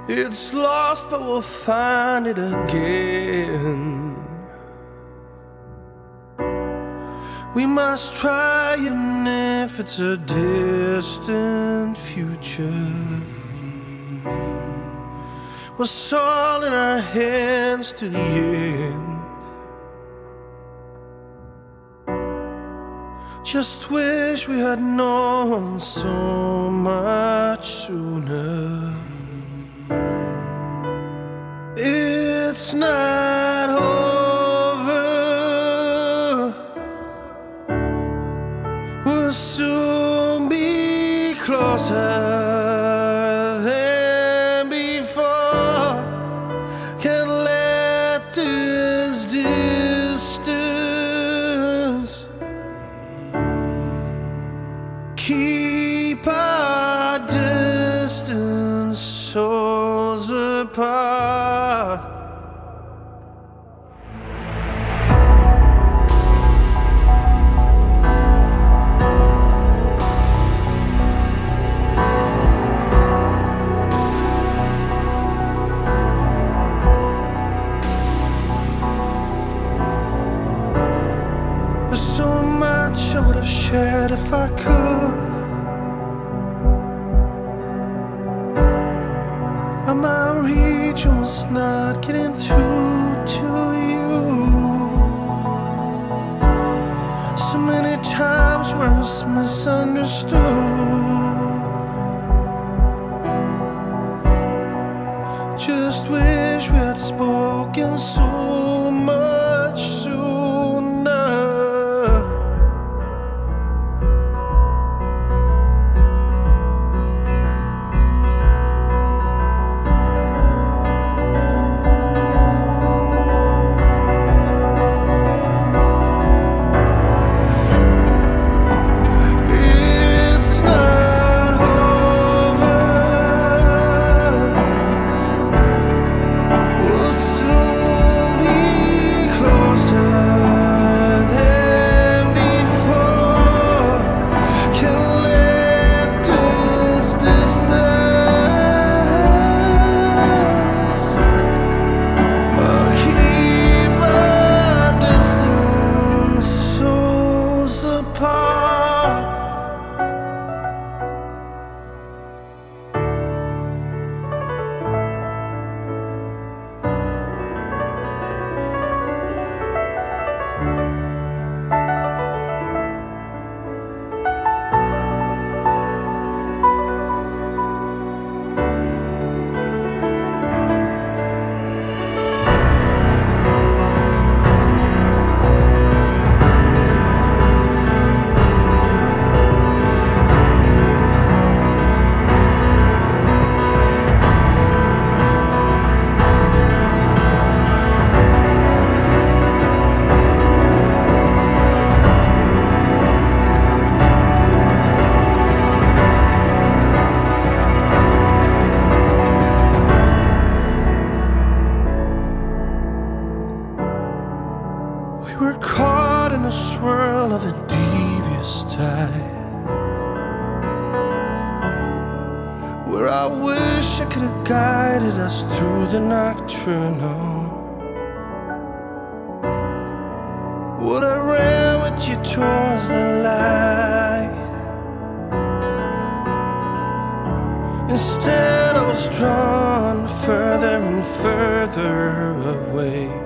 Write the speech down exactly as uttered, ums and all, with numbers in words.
It's lost, but we'll find it again. We must try, even if it's a distant future. With soil in our hands to the end. Just wish we had known so much sooner. It's not over. We'll soon be closer than before. Can't let this distance keep our distance, souls apart. There's so much I would have shared if I could, but my region was not getting through to you. So many times where I was misunderstood. Just wish we had spoken so much sooner. We were caught in a swirl of a devious tide, where I wish I could have guided us through the nocturnal. Would I ran with you towards the light? Instead I was drawn further and further away.